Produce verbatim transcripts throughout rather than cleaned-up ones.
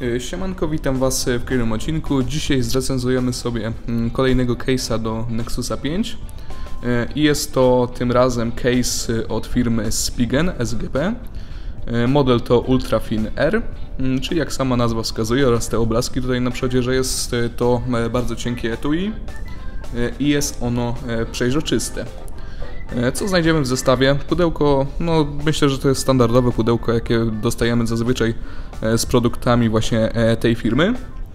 Siemanko, witam Was w kolejnym odcinku. Dzisiaj zrecenzujemy sobie kolejnego case'a do Nexusa pięć i jest to tym razem case od firmy Spigen S G P. Model to Ultrafin R, czyli jak sama nazwa wskazuje oraz te obrazki tutaj na przodzie, że jest to bardzo cienkie etui i jest ono przejrzyste. Co znajdziemy w zestawie? Pudełko, no myślę, że to jest standardowe pudełko, jakie dostajemy zazwyczaj z produktami właśnie tej firmy.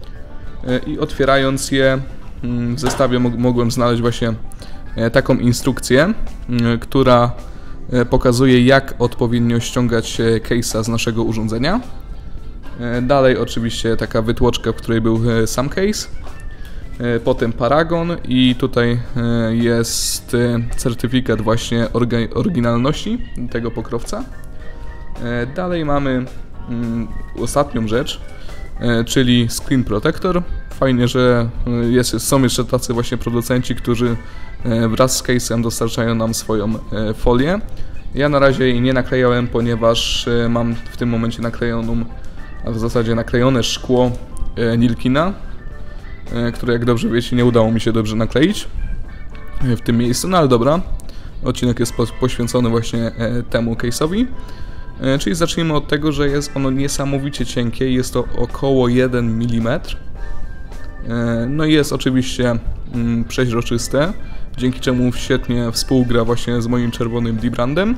I otwierając je w zestawie mogłem znaleźć właśnie taką instrukcję, która pokazuje, jak odpowiednio ściągać case'a z naszego urządzenia. Dalej oczywiście taka wytłoczka, w której był sam case. Potem paragon i tutaj jest certyfikat właśnie oryginalności tego pokrowca. Dalej mamy ostatnią rzecz, czyli screen protector. Fajnie, że jest, są jeszcze tacy właśnie producenci, którzy wraz z case'em dostarczają nam swoją folię. Ja na razie jej nie naklejałem, ponieważ mam w tym momencie naklejoną, a w zasadzie naklejone szkło Nilkina, które, jak dobrze wiecie, nie udało mi się dobrze nakleić w tym miejscu, no ale dobra. Odcinek jest poświęcony właśnie temu case'owi. Czyli zacznijmy od tego, że jest ono niesamowicie cienkie, jest to około jeden milimetr. No i jest oczywiście przeźroczyste, dzięki czemu świetnie współgra właśnie z moim czerwonym D-brandem.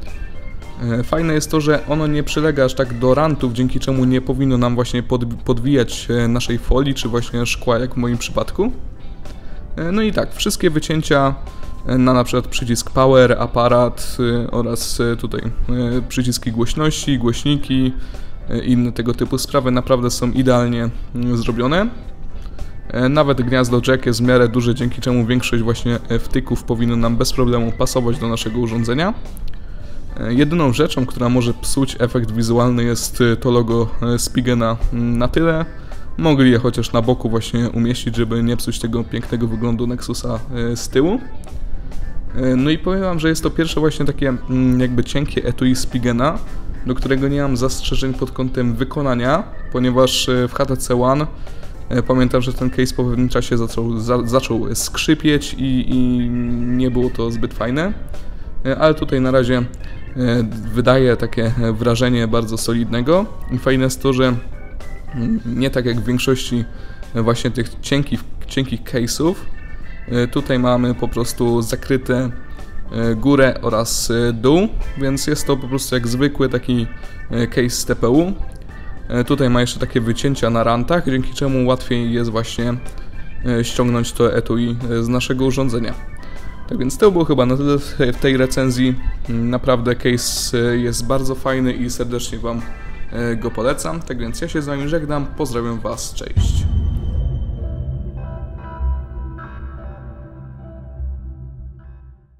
Fajne jest to, że ono nie przylega aż tak do rantów, dzięki czemu nie powinno nam właśnie podwijać naszej folii, czy właśnie szkła, jak w moim przypadku. No i tak, wszystkie wycięcia na na przykład przycisk power, aparat oraz tutaj przyciski głośności, głośniki, inne tego typu sprawy naprawdę są idealnie zrobione. Nawet gniazdo jack jest w miarę duże, dzięki czemu większość właśnie wtyków powinno nam bez problemu pasować do naszego urządzenia. Jedyną rzeczą, która może psuć efekt wizualny, jest to logo Spigena na tyle. Mogli je chociaż na boku właśnie umieścić, żeby nie psuć tego pięknego wyglądu Nexusa z tyłu. No i powiem wam, że jest to pierwsze właśnie takie jakby cienkie etui Spigena, do którego nie mam zastrzeżeń pod kątem wykonania, ponieważ w H T C One pamiętam, że ten case po pewnym czasie zaczął, za, zaczął skrzypieć i, i nie było to zbyt fajne. Ale tutaj na razie wydaje takie wrażenie bardzo solidnego. I fajne jest to, że nie tak jak w większości właśnie tych cienkich, cienkich case'ów, tutaj mamy po prostu zakryte górę oraz dół, więc jest to po prostu jak zwykły taki case z T P U. Tutaj ma jeszcze takie wycięcia na rantach, dzięki czemu łatwiej jest właśnie ściągnąć to etui z naszego urządzenia. Tak więc to było chyba na tyle w tej recenzji. Naprawdę case jest bardzo fajny i serdecznie wam go polecam. Tak więc ja się z wami żegnam, pozdrawiam was, cześć.